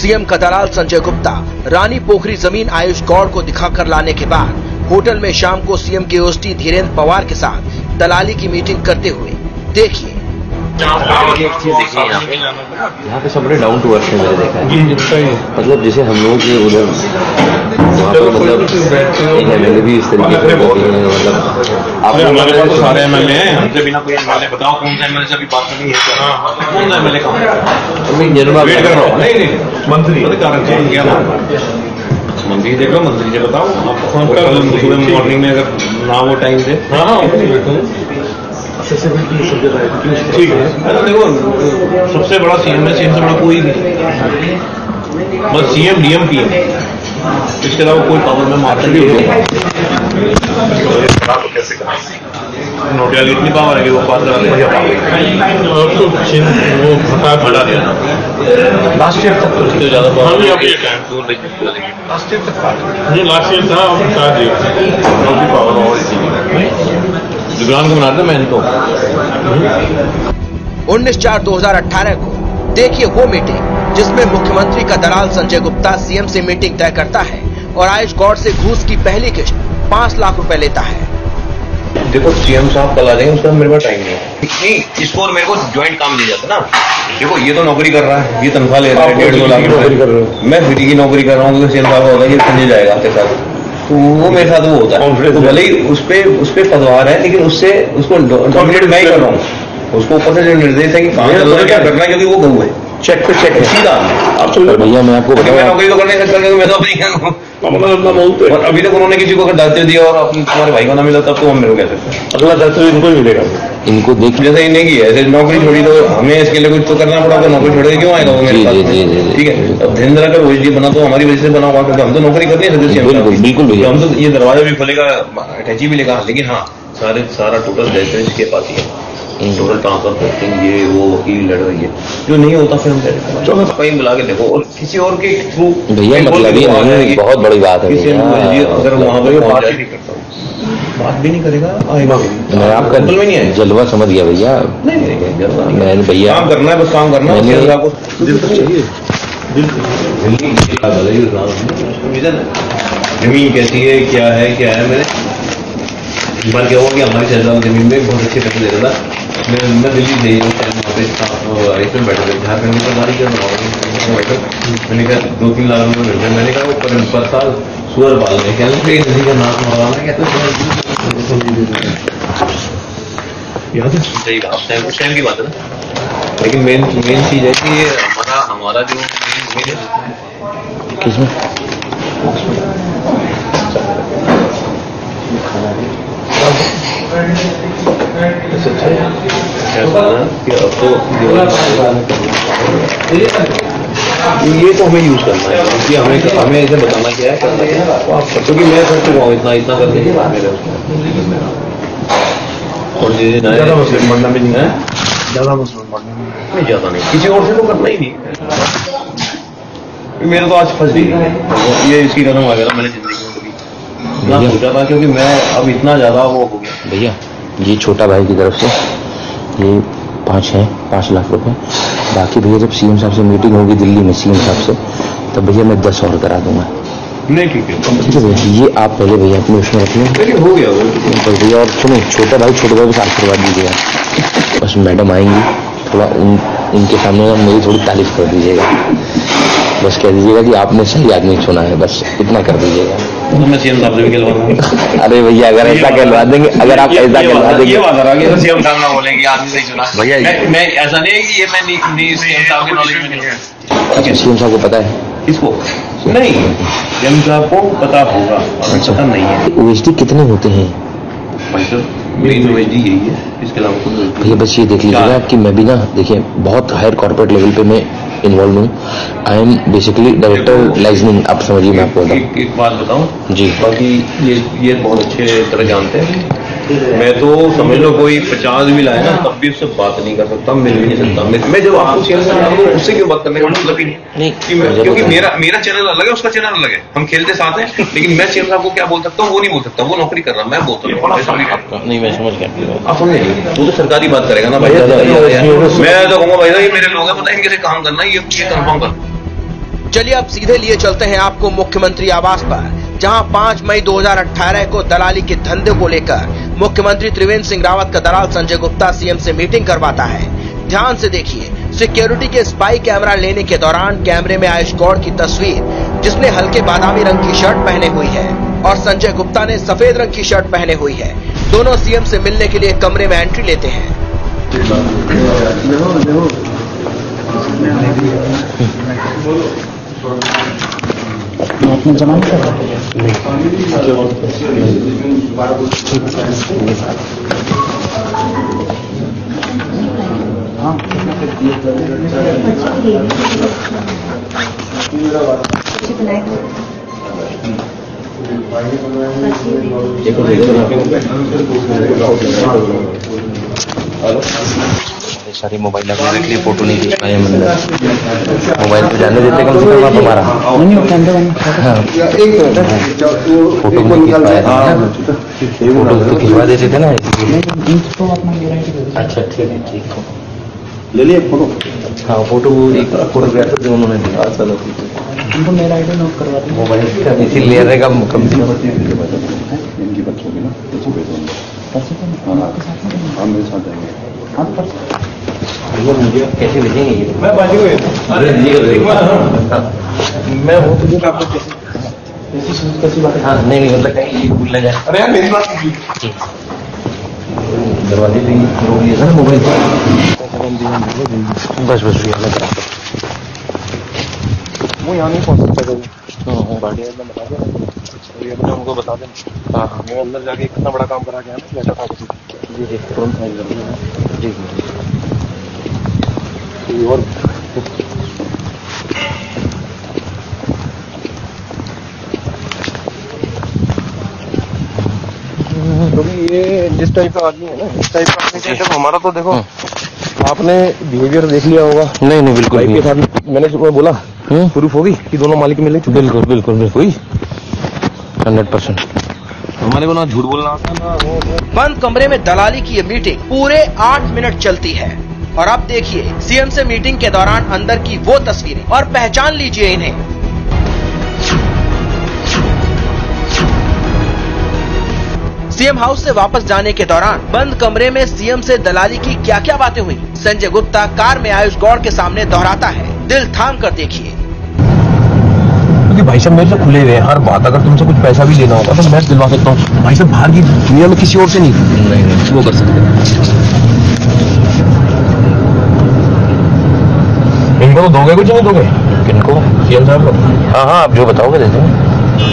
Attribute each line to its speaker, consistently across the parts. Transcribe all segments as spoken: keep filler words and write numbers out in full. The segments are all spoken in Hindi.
Speaker 1: सीएम का दलाल संजय गुप्ता रानी पोखरी जमीन आयुष गौड़ को दिखाकर लाने के बाद होटल में शाम को सीएम के ओएसडी धीरेन्द्र पवार के साथ दलाली की मीटिंग करते हुए देखिए।
Speaker 2: एक चीज देखिए यहाँ पे यहाँ पे सब बड़े डाउन टू अर्थ मैंने देखा है। मतलब जैसे हम लोग के उधर वहाँ पर मतलब एक एमएलए भी इस तरीके से होते हैं। मतलब आप
Speaker 3: हमारे पास सारे एमएलए हैं, हमसे बिना कोई एमएलए बताओ कौन सा एमएलए से अभी बात नहीं है, कौन सा एमएलए कहाँ है?
Speaker 2: जनरल
Speaker 3: वेट कर रहा हूँ। नहीं नहीं मंत्री कारण से क्या मंत्री देख लो, मंत्री से बताओ आप कल सुबह मॉर्निंग में अगर ना वो टाइम से ठीक है। देखो सबसे बड़ा सीएम है, सीएम से बड़ा कोई नहीं, बस सीएम डीएम पीएम, इसके अलावा कोई पावर में मार्च नहीं होगा। नोटियाल इतनी पावर है कि वो पास करा बढ़ा दिया ना लास्ट ईयर तक तो ज्यादा लास्ट ईयर तक लास्ट ईयर था पावर जुगरान को बना था मैंने तो
Speaker 1: उन्नीस चार दो हजार अठारह को देखिए वो मीटिंग जिसमें मुख्यमंत्री का दलाल संजय गुप्ता सीएम से मीटिंग तय करता है और आयुष गौड़ से घूस की पहली किश्त पांच लाख रुपए लेता है।
Speaker 3: देखो सीएम साहब कल आ जाएंगे, उसका मेरे पास टाइम नहीं है। नहीं इसको और मेरे को ज्वाइंट काम दिया जाता ना। देखो ये तो नौकरी कर रहा है, ये तनख्वाह ले रहा है डेढ़ दो लाख नौकरी कर रहा हूँ, मैं फ्री की नौकरी कर रहा हूँ। सीएम साहब होगा ये संजय जाएगा आपके साथ, तो वो मेरे साथ वो होता है। तो भले ही उस पे उस पे पदवार है, लेकिन उससे उसको डोमिनेट मैं ही कर रहा हूँ। उसको ऊपर से जो निर्देश है कि कहाँ चल रहा है क्या करना है, क्योंकि वो गऊ है चेक पे चेक सीधा। आप
Speaker 2: भैया मैं आपको
Speaker 3: मैं नौकरी तो कर नहीं सकता क्योंकि मैं तो अपनी करूँ। और अभी तक उन्होंने किसी को दायित्व दिया और अपने तुम्हारे भाई को ना मिला तब तो हम मेरे को कह सकते हैं अगला दायित्व इनको ही मिलेगा।
Speaker 2: इनको देख
Speaker 3: जैसे इन्हें की है, ऐसे नौकरी छोड़ी तो हमें इसके लिए कुछ तो करना पड़ा, तो नौकरी छोड़ के क्यों आएगा वो मेरे पास? ठीक है, अब ध्यान रखकर ओएसडी बना तो हमारी वजह से बना हुआ, क्योंकि हम तो नौकरी कर नहीं सकते।
Speaker 2: बिल्कुल भैया,
Speaker 3: हम तो ये दरवाजा भी खुलेगा, अटैची भी लेगा, लेकिन हाँ सारे सारा टोटल दायित्व इसके पास ही है। टोटल ट्रांसफर पोस्टिंग ये वो वकील लड़ रही है, जो नहीं होता फिर हम चलो कहीं बुला के देखो और किसी और के थ्रू
Speaker 2: भैया मतलब ये नहीं बहुत बड़ी बात है।
Speaker 3: अगर वहाँ पर बात भी नहीं करता हूँ, बात भी नहीं करेगा आएगा भी।
Speaker 2: मैं आपका
Speaker 3: नहीं है
Speaker 2: जलवा समझ गया भैया।
Speaker 3: नहीं नहीं जलवा
Speaker 2: मैंने भैया
Speaker 3: काम करना है, बस काम करना है। जमीन कैसी है क्या है क्या है, मैंने एक बार क्या हुआ कि हमारी शहजाद जमीन में बहुत अच्छे पैसे दे रहा था। मैं मैं दिल्ली से उस टाइम वहाँ पे इसमें बैठे थे झारखंड में सरकारी क्या बनाओगे। मैंने कहा दो तीन लाख रुपये मिलते हैं। मैंने कहा पर पर साल सुअर पाल रहे क्या नदी का नाम मारवाना क्या, याद है सही बात उस टाइम की बात है ना। लेकिन मेन मेन चीज है कि ये हमारा हमारा जो मेन
Speaker 2: किसमें
Speaker 3: ये तो हमें यूज करना है, क्योंकि हमें हमें ऐसे बताना क्या है करना क्या है, क्योंकि मैं कर चुका हूँ इतना इतना करके मेरे और ज्यादा मुस्लिम बनना भी नहीं है, ज्यादा मुस्लिम बनना नहीं ज्यादा नहीं, किसी और से तो करना ही नहीं। मेरा तो आज फंस गई ये इसकी कदम आ गया मैंने जिंदगी में ना सोचा था, क्योंकि मैं अब इतना ज्यादा वो हो गया।
Speaker 2: भैया ये छोटा भाई की तरफ से ये पाँच है पाँच लाख रुपए, बाकी भैया जब सीएम साहब से मीटिंग होगी दिल्ली में सीएम साहब से, तब भैया मैं दस और करा दूंगा।
Speaker 3: नहीं ठीक है
Speaker 2: ठीक है भैया, ये आप पहले भैया अपने उसमें रख लें।
Speaker 3: हो गया
Speaker 2: तो भैया और सुनो छोटा भाई छोटे भाई को आशीर्वाद दीजिएगा। बस मैडम आएंगी थोड़ा उन उनके सामने मेरी थोड़ी तारीफ कर दीजिएगा, बस कह दीजिएगा कि आपने सही आदमी चुना है, बस इतना कर दीजिएगा।
Speaker 3: मैं सीएम साहब से भी कहलवा दूंगा।
Speaker 2: अरे भैया अगर ऐसा कहलवा देंगे, अगर आप ऐसा कहलवा देंगे,
Speaker 3: ये बात आ रही है सीएम साहब ना बोलेंगे आदमी सही चुना
Speaker 2: भैया।
Speaker 3: मैं ऐसा नहीं है कि ये मैं नहीं सीएम साहब के नॉलेज में नहीं है।
Speaker 2: अच्छा सीएम साहब को पता है?
Speaker 3: इसको नहीं, सीएम साहब को पता होगा, पता नहीं है।
Speaker 2: ओएसडी कितने होते हैं?
Speaker 3: मेन ओएसडी यही है, इसके अलावा
Speaker 2: भैया बस ये देख लीजिएगा कि मैं भी ना देखिए बहुत हायर कॉर्पोरेट लेवल पे मैं इन्वॉल्व हूँ। I am basically director liaisoning, आप समझिए मैं आपको
Speaker 3: एक, एक बात बताऊं
Speaker 2: जी।
Speaker 3: बाकी ये ये बहुत अच्छे तरह जानते हैं, मैं तो समझ लो कोई पचास भी लाए ना तब भी उससे बात नहीं कर सकता, मिल भी नहीं सकता। मैं, मैं जब आपको शेयर कर रहा हूँ उससे क्यों बात करने का मतलब ही नहीं, क्योंकि मेरा मेरा चैनल अलग है, उसका चैनल अलग है, हम खेलते साथ हैं। लेकिन मैं सीएम साहब को क्या बोल सकता हूँ वो नहीं बोल सकता, वो नौकरी कर रहा मैं बोलता हूँ।
Speaker 2: नहीं मैं समझ गया,
Speaker 3: आप समझे वो तो सरकारी बात करेगा ना भाई। मैं तो कहूँगा भाई ये मेरे लोग हैं, पता है इनके से काम करना, ये कंफर्म कर
Speaker 1: चलिए अब सीधे लिए चलते हैं आपको मुख्यमंत्री आवास पर, जहां पाँच मई दो हज़ार अठारह को दलाली के धंधे को लेकर मुख्यमंत्री त्रिवेंद्र सिंह रावत का दलाल संजय गुप्ता सीएम से मीटिंग करवाता है। ध्यान से देखिए, सिक्योरिटी के स्पाई कैमरा लेने के दौरान कैमरे में आयुष गौड़ की तस्वीर, जिसने हल्के बादामी रंग की शर्ट पहने हुई है, और संजय गुप्ता ने सफेद रंग की शर्ट पहने हुई है। दोनों सीएम से मिलने के लिए कमरे में एंट्री लेते हैं।
Speaker 4: आपने जमा नहीं हाँ
Speaker 2: सारी मोबाइल लगा रख ली, फोटो नहीं खींच पाए मंदिर। मोबाइल पे जाने देते कम से कम आप हमारा।
Speaker 4: नहीं वो कैमरे बंद
Speaker 2: फोटो नहीं खींच पाया था, फोटो तो खिंचवा देते थे ना।
Speaker 4: तो अपना मेरा ही
Speaker 2: अच्छा ठीक है, ठीक है,
Speaker 3: ले लिए फोटो।
Speaker 2: हाँ फोटो एक फोटोग्राफर जो उन्होंने दिया। चलो ठीक है,
Speaker 4: उनको मेरा आईडी नोट करवा दें।
Speaker 2: मोबाइल का इसी ले रहेगा कम से कम।
Speaker 3: इनकी बच्चों की ना
Speaker 4: पैसे तो आपके साथ में
Speaker 3: हम मेरे साथ जाएंगे।
Speaker 4: हाँ पर
Speaker 2: मुझे कैसे भेजेंगे ये?
Speaker 3: मैं बाजी को
Speaker 2: अरे
Speaker 3: मैं वो तो आपको
Speaker 4: कैसी बात है?
Speaker 2: हाँ नहीं नहीं मतलब कहीं भूल ना जाए।
Speaker 3: अरे यार मेरी बात
Speaker 2: दरवाजे पे रोक लिया था ना मोबाइल। बस बस ये अलग रहा।
Speaker 3: वो यहाँ नहीं पहुँच सकता कभी।
Speaker 2: हाँ
Speaker 3: गाड़ी में बता देना, ये अपने उनको बता देना।
Speaker 2: हाँ हाँ
Speaker 3: मैं अंदर जाके इतना बड़ा काम करा गया ना, बैठा था
Speaker 2: जी जी तुरंत फाइल कर देना। जी जी
Speaker 3: और क्योंकि ये जिस टाइप का आदमी है ना, इस टाइप का आदमी देखो हमारा तो देखो आपने बिहेवियर देख लिया होगा।
Speaker 2: नहीं नहीं बिल्कुल
Speaker 3: के साथ मैंने जो बोला प्रूफ होगी कि दोनों मालिक मिले।
Speaker 2: बिल्कुल बिल्कुल बिल्कुल हंड्रेड परसेंट।
Speaker 3: हमारे को ना झूठ बोलना आता ना।
Speaker 1: बंद कमरे में दलाली की ये मीटिंग पूरे आठ मिनट चलती है। और अब देखिए सीएम से मीटिंग के दौरान अंदर की वो तस्वीरें, और पहचान लीजिए इन्हें। सीएम हाउस से वापस जाने के दौरान बंद कमरे में सीएम से दलाली की क्या क्या बातें हुई, संजय गुप्ता कार में आयुष गौड़ के सामने दोहराता है। दिल थाम कर देखिए।
Speaker 3: क्योंकि भाई साहब मेरे से खुले हुए हैं, हर बात अगर तुमसे कुछ पैसा भी लेना होगा तो मैं दिलवा सकता हूँ। भाई साहब बाहर की दुनिया में किसी और से नहीं नहीं नहीं वो कर सकते। इनको तो दोगे कुछ नहीं दोगे?
Speaker 2: किनको?
Speaker 3: सीएम साहब को।
Speaker 2: हाँ हाँ आप जो बताओगे दे देंगे।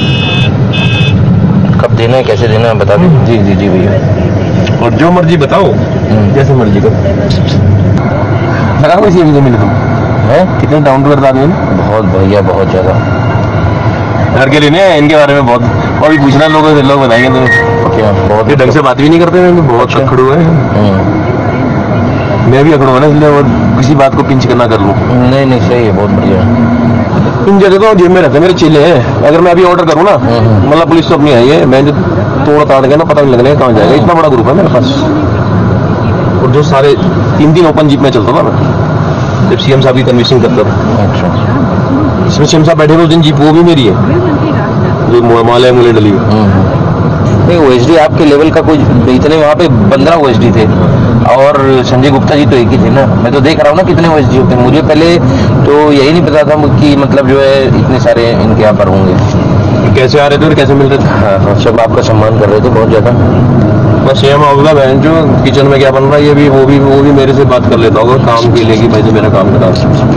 Speaker 2: कब देना है कैसे देना है बता दें। जी जी जी भैया,
Speaker 3: और जो मर्जी बताओ, जैसे मर्जी करो। लगा किसी भी मिले तुम है कितने डाउन टू अर्थ आदमी है।
Speaker 2: बहुत भैया बहुत ज्यादा।
Speaker 3: घर के लेने इनके बारे में बहुत और भी पूछना लोगों से, लोग बताएंगे तुम्हें
Speaker 2: क्या बहुत
Speaker 3: ये ढंग से बात भी नहीं करते हैं, बहुत अखड़ू है। मैं भी अखड़ू है ना, इसलिए और किसी बात को पिंच करना कर लूँ।
Speaker 2: नहीं नहीं सही है, बहुत बढ़िया।
Speaker 3: इन जगह तो जेब में रहते मेरे चेले हैं। अगर मैं अभी ऑर्डर करूँ ना, मतलब पुलिस तो अपनी आई है, मैं जो तोड़ ताड़ के ना पता नहीं लगने कहाँ जाएगा। इतना बड़ा ग्रुप है मेरे पास। और जो सारे तीन तीन ओपन जीप में चलता था मैं, जब सीएम साहब की कन्विंसिंग करता था।
Speaker 2: अच्छा
Speaker 3: इसमें सीएम साहब बैठे हुए उस दिन जीप वो भी मेरी है, जो माले मूले डली हुई।
Speaker 2: नहीं ओएसडी आपके लेवल का कोई इतने वहाँ पे पंद्रह ओएसडी थे और संजय गुप्ता जी तो एक ही थे ना। मैं तो देख रहा हूँ ना कितने ओएसडी होते हैं। मुझे पहले तो यही नहीं पता था कि मतलब जो है इतने सारे इनके यहाँ पर होंगे।
Speaker 3: कैसे आ रहे थे और कैसे मिल रहे थे?
Speaker 2: हाँ हाँ सब आपका सम्मान कर रहे थे बहुत ज्यादा।
Speaker 3: बस सेम होगा बहन जो किचन में क्या बन रहा है, ये भी वो भी वो भी मेरे से बात कर लेता होगा काम के लिए कि भाई मेरा काम करा।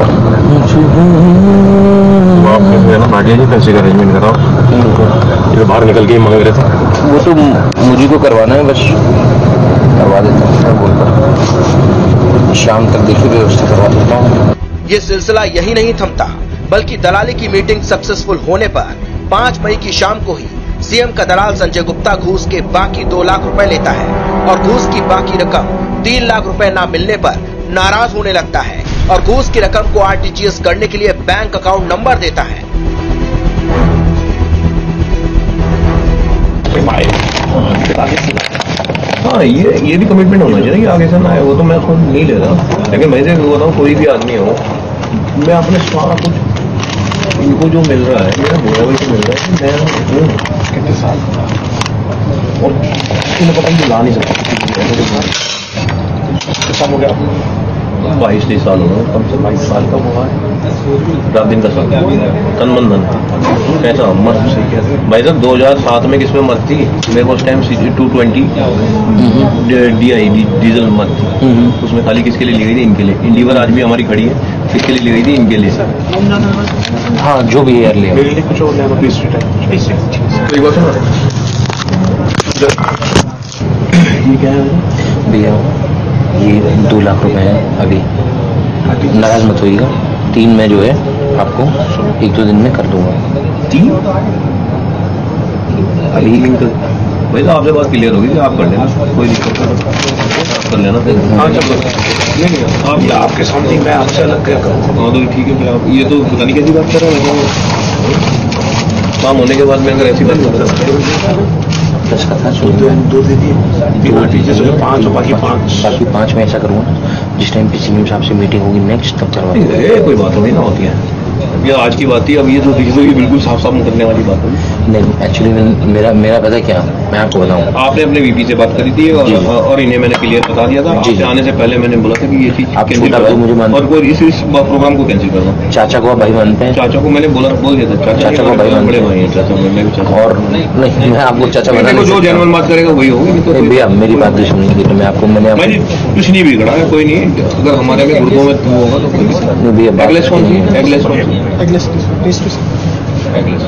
Speaker 3: भाटिया जी पैसे का अरेंजमेंट कराओ, ये बाहर निकल के ही मांग रहे थे।
Speaker 2: वो तो मुझे को करवाना है, बस करवा देता हूँ बोलकर। शाम तक देखिए व्यवस्था करवा देता हूँ।
Speaker 1: ये सिलसिला यही नहीं थमता, बल्कि दलाली की मीटिंग सक्सेसफुल होने पर पाँच मई की शाम को ही सीएम का दलाल संजय गुप्ता घूस के बाकी दो लाख रुपए लेता है और घूस की बाकी रकम तीन लाख रुपए न मिलने पर नाराज होने लगता है और घूस की रकम को आरटीजीएस करने के लिए बैंक अकाउंट नंबर देता है।
Speaker 3: हाँ ये ये भी कमिटमेंट होना चाहिए कि आगे से ना आए, वो तो मैं खुद नहीं ले रहा। लेकिन मैं से बताऊँ कोई भी आदमी हो, मैं अपने सारा कुछ इनको जो मिल रहा है मेरा बोला वही तो मिल रहा है, मैं हूँ कितने साल और इन्हें पता नहीं ला नहीं सकता कितना साल हो गया, बाईस तेईस साल हो गए, कम से बाईस साल का हुआ है, रात दिन का साल तन मन धन कैसा मस्त सीख है भाई साहब। दो हजार सात में किसमें मत थी मेरे को उस time two twenty D I diesel मत थी, उसमें खाली किसके लिए ली गई थी, इनके लिए। इंडिवर आज भी हमारी खड़ी है, किसके लिए ली गई थी, इनके लिए।
Speaker 2: हाँ जो भी एयर लिया
Speaker 3: मेरे लिए कुछ और लेना प्लीज कोई बात है। ये क्या है
Speaker 2: भैया, ये दो लाख रुपए हैं अभी, नाराज मत होइएगा। तीन में जो है आपको एक दो दिन में कर दूंगा।
Speaker 3: तीन अभी भाई साहब आपसे बात क्लियर होगी, आप कर लेना, कोई दिक्कत नहीं, कर लेना। हाँ नहीं आप आपके सामने मैं आपसे अलग क्या करूँ। हाँ तो ठीक है, फिर आप ये तो पता नहीं कैसी बात कर रहे हैं, काम होने के बाद मैं अगर ऐसी बात कर सकता
Speaker 2: दस का था, दो दे दिए,
Speaker 3: पाँच बाकी पाँच
Speaker 2: बाकी पाँच में ऐसा करूँगा जिस टाइम पे सीएम साहब से मीटिंग होगी नेक्स्ट तब करवा।
Speaker 3: कोई बात नहीं ना होती है, ये आज की बात थी। अब ये जो चीज़ें ये बिल्कुल साफ साफ करने वाली बात है।
Speaker 2: नहीं एक्चुअली मेरा मेरा पता क्या, मैं आपको बताऊँ,
Speaker 3: आपने अपने वीपी से बात करी थी और, और इन्हें मैंने क्लियर बता दिया था। आपसे आने से पहले मैंने बोला था कि ये चीज
Speaker 2: आप छोटा भाई मुझे मानते
Speaker 3: और कोई इस, इस प्रोग्राम को कैंसिल करना।
Speaker 2: चाचा को आप भाई मानते हैं?
Speaker 3: चाचा को मैंने बोला बोल दिया था, चाचा
Speaker 2: चाचा को भाई
Speaker 3: बड़े भाई हैं, चाचा मैं भी चाचा।
Speaker 2: और नहीं मैं आपको चाचा बना नहीं,
Speaker 3: जो जेन्युइन बात करेगा वही होगी। तो
Speaker 2: भैया मेरी बात नहीं सुनिए, तो मैं आपको मैंने
Speaker 3: कुछ नहीं बिगड़ा है, कोई नहीं। अगर हमारे में ग्रुपों में होगा तो कोई नहीं।
Speaker 2: भैया
Speaker 3: एगलेस कौन सी एगलेस कौन सी
Speaker 4: एगलेस एगलेस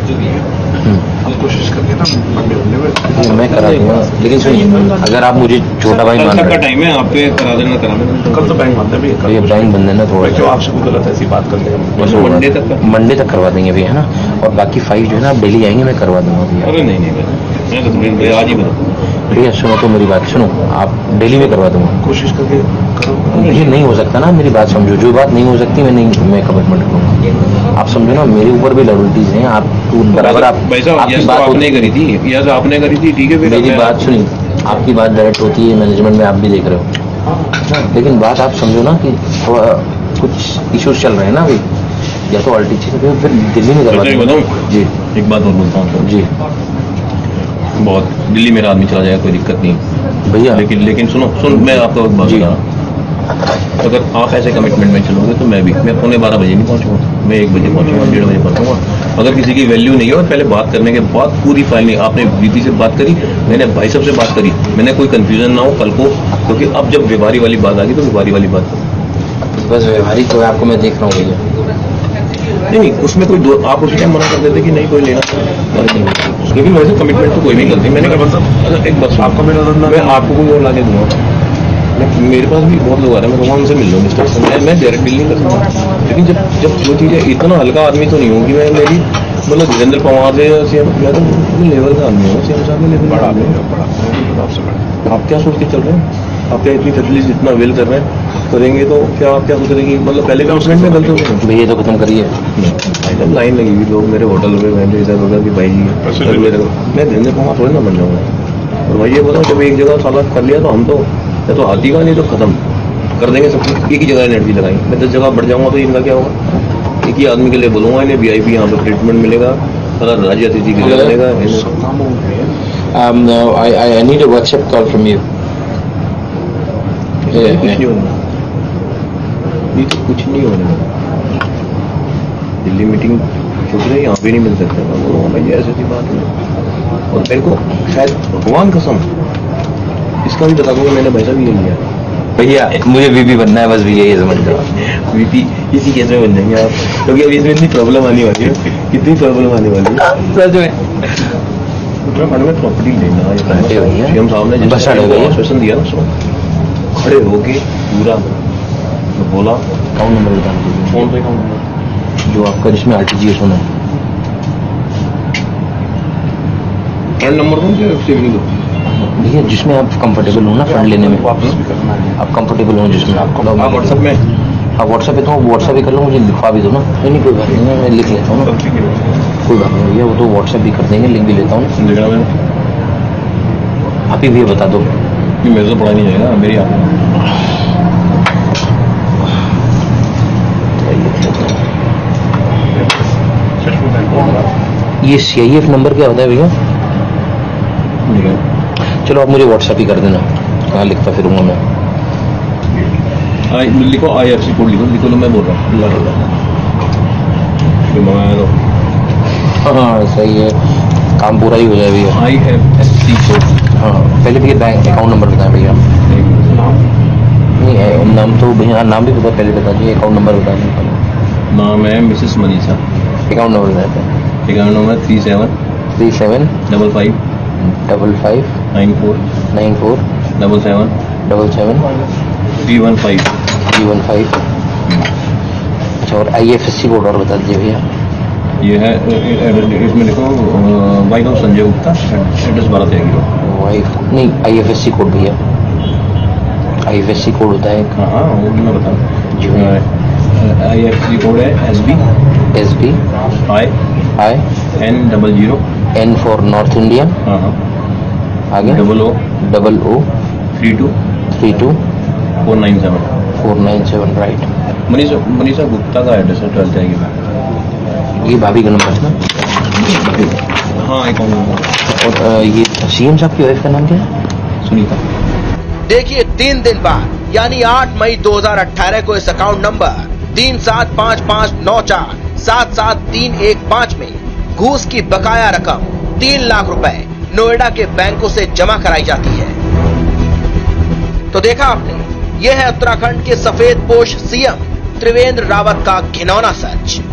Speaker 3: कोशिश करके ना
Speaker 2: मैं करा दूंगा, लेकिन सुनिए अगर आप मुझे छोटा भाई मान रहे हैं,
Speaker 3: टाइम है आप पे करा देना करा देना। कल तो बैंक बंद है भैया,
Speaker 2: ये बैंक बंद है ना थोड़ा,
Speaker 3: क्यों आपसे कोई गलत ऐसी बात करते हैं।
Speaker 2: बस मंडे तक मंडे तक करवा देंगे भैया, है ना। और बाकी फाइव जो है ना आप डेली आएंगे, मैं करवा दूंगा भैया।
Speaker 3: अरे नहीं नहीं मैं तो थोड़ी आज ही बता
Speaker 2: भैया सुनो तो मेरी बात सुनो, आप डेली में करवा दूंगा,
Speaker 3: कोशिश करके करो।
Speaker 2: ये नहीं हो सकता ना, मेरी बात समझो, जो बात नहीं हो सकती मैं नहीं मैं कमिटमेंट करूँगा। आप समझो ना, मेरे ऊपर भी लॉयल्टीज हैं, आप बराबर आप आपकी बात
Speaker 3: आपने करी थी, यस आपने करी थी, ठीक है।
Speaker 2: मेरी बात सुनिए, आपकी बात डायरेक्ट होती है मैनेजमेंट में, आप भी देख रहे हो, लेकिन बात आप समझो ना कि थोड़ा कुछ इश्यूज चल रहे हैं ना अभी, या तो अल्टी चीज फिर दिल्ली में करवा
Speaker 3: बताऊँ
Speaker 2: जी।
Speaker 3: एक बात और बोलता हूँ
Speaker 2: जी,
Speaker 3: बहुत दिल्ली मेरा आदमी चला जाएगा, कोई दिक्कत नहीं
Speaker 2: भैया।
Speaker 3: लेकिन लेकिन सुनो सुन मैं आपको एक बात बता, अगर आप ऐसे कमिटमेंट में चलोगे तो मैं भी मैं पौने बारह बजे नहीं पहुंचूंगा, मैं एक बजे पहुंचूंगा, डेढ़ बजे पहुंचूंगा। अगर किसी की वैल्यू नहीं है और पहले बात करने के बाद पूरी फाइल नहीं, आपने वीपी से बात करी, मैंने भाई साहब से बात करी, मैंने कोई कंफ्यूजन ना हो कल को, क्योंकि अब जब व्यवहारी वाली बात आ गई तो व्यवहारी वाली बात
Speaker 2: बस व्यवहारिक तो आपको मैं देख रहा हूँ भैया।
Speaker 3: नहीं नहीं उसमें कोई दो आप उस टाइम मना कर देते कि नहीं कोई लेना, लेकिन वैसे कमिटमेंट तो कोई नहीं करती। मैंने कहा मतलब एक बात आपका मेरा मैं आपको कोई और ला के दूंगा, मेरे पास भी बहुत लोग आ रहे हैं, मैं वहाँ उनसे मिल लूँ मिस्टर से, मैं मैं डायरेक्ट डील नहीं कर सकता। लेकिन जब जब जो चीज़ें इतना हल्का आदमी तो नहीं होगी मैं, मेरी मतलब धीरेन्द्र पवार से सीएम, मैं तो लेवल का आदमी हूँ, सीएम साहब में लेवल बड़ा आदमी है। आप क्या सोच के चल रहे हैं, आप क्या इतनी तकलीफ इतना वेल कर रहे हैं, करेंगे तो क्या आप क्या सोच रहे हैं कि मतलब पहले कमिटमेंट में गलती हो
Speaker 2: भैया तो खत्म करिए।
Speaker 3: लाइन लगी हुई लोग मेरे होटल में बैठे इधर उधर की भाई जी मेरे मैं धीरेन्द्र पवार थोड़ी ना बन जाऊँगा। और भाई ये बताओ जब एक जगह साला कर लिया तो हम तो या तो हाथी का नहीं तो खत्म कर देंगे सब कुछ, एक ही जगह एनर्जी लगाएंगे। मैं दस जगह बढ़ जाऊंगा तो इनका क्या होगा, एक ही आदमी के लिए बोलूंगा इन्हें वीआईपी यहाँ पर ट्रीटमेंट मिलेगा, सारा राज्य अतिथि के लिए मिलेगा।
Speaker 2: I need a WhatsApp call from you.
Speaker 3: कुछ नहीं होना, ये तो कुछ नहीं होना। दिल्ली मीटिंग सोच रहे यहाँ पे नहीं मिल सकता, मैं बोलूँगा भाई ऐसी ऐसी बात है। और मेरे को शायद भगवान कसम इसका भी बता दूंगा, मैंने भाई साहब ये लिया
Speaker 2: भैया मुझे वीपी बनना है बस भैया, ये समझ जाओ।
Speaker 3: वीपी इसी केस में बन जाएंगे आप, क्योंकि अभी इसमें इतनी प्रॉब्लम आने वाली है, कितनी प्रॉब्लम आने वाली है
Speaker 2: सच में।
Speaker 3: उत्तराखंड में प्रॉपर्टी लेना है, सीएम साहब ने
Speaker 2: बस
Speaker 3: आश्वासन दिया ना, सो खड़े होके पूरा तो बोला
Speaker 2: अकाउंट नंबर बता दीजिए,
Speaker 3: फोन पे अकाउंट नंबर
Speaker 2: जो आपका जिसमें आरटीजीएस होना है।
Speaker 3: फंड नंबर दो क्या सेविंग दो
Speaker 2: भैया जिसमें आप कंफर्टेबल हो ना फंड लेने में,
Speaker 3: वापस भी करना है
Speaker 2: आप कंफर्टेबल हो जिसमें आपको
Speaker 3: आप व्हाट्सएप में
Speaker 2: हाँ व्हाट्सएप पे तो व्हाट्सएप भी कर लो, मुझे लिखवा भी दो ना। नहीं नहीं कोई बात नहीं, मैं लिख लेता हूँ ना, कोई बात नहीं भैया, वो तो व्हाट्सएप भी कर देंगे, लिख भी लेता हूँ। आप ही भैया बता दो,
Speaker 3: मेरे से पढ़ा नहीं जाएगा मेरी आप
Speaker 2: ये सीआईएफ नंबर क्या होता है भैया? चलो आप मुझे व्हाट्सएप ही कर देना, कहाँ लिखता फिरूंगा मैं।
Speaker 3: आई लिखो, आई एफ सी कोड लिखो, लिखो लो, मैं बोल रहा हूँ।
Speaker 2: हाँ सही है, काम पूरा ही हो जाए भैया।
Speaker 3: I F S C code.
Speaker 2: हाँ पहले भैया बैंक अकाउंट नंबर बताएं भैया। नहीं नाम तो भैया, नाम भी बता, पहले बता दीजिए, अकाउंट नंबर बता दीजिए।
Speaker 3: नाम है मिसेस मनीषा।
Speaker 2: अकाउंट नंबर बताए थे।
Speaker 3: Account number three seven
Speaker 2: three seven
Speaker 3: double five
Speaker 2: double five
Speaker 3: nine four
Speaker 2: nine four
Speaker 3: double seven
Speaker 2: double seven
Speaker 3: three one five
Speaker 2: three one five. अच्छा और I F S C code और बता दीजिए भैया।
Speaker 3: ये है, इसमें लिखो wife of Sanjay Gupta, address बारह तेरह।
Speaker 2: वाइफ नहीं, I F S C code भैया, I F S C code होता है।
Speaker 3: हाँ हाँ वो भी मैं बता रहा
Speaker 2: जी
Speaker 3: हूँ। आई एफ सी कोड है S B
Speaker 2: S B
Speaker 3: I
Speaker 2: I
Speaker 3: N double zero
Speaker 2: N for north India.
Speaker 3: हाँ हाँ
Speaker 2: आगे
Speaker 3: double O
Speaker 2: double O
Speaker 3: three two
Speaker 2: three two
Speaker 3: four nine seven
Speaker 2: four nine seven right.
Speaker 3: Manisha Manisha Gupta का एड्रेस है, ट्वेल्थ जाएगी।
Speaker 2: ये भाभी का नंबर है ना?
Speaker 3: हाँ अकाउंट नंबर।
Speaker 2: और अ, ये सीएम साहब की वाइफ का नाम क्या है?
Speaker 3: सुनीता।
Speaker 1: देखिए तीन दिन बाद यानी आठ मई दो हज़ार अठारह को इस अकाउंट नंबर तीन सात पाँच पाँच नौ चार सात सात तीन एक पाँच में घूस की बकाया रकम तीन लाख रुपए नोएडा के बैंकों से जमा कराई जाती है। तो देखा आपने, यह है उत्तराखंड के सफेद पोश सीएम त्रिवेंद्र रावत का घिनौना सच।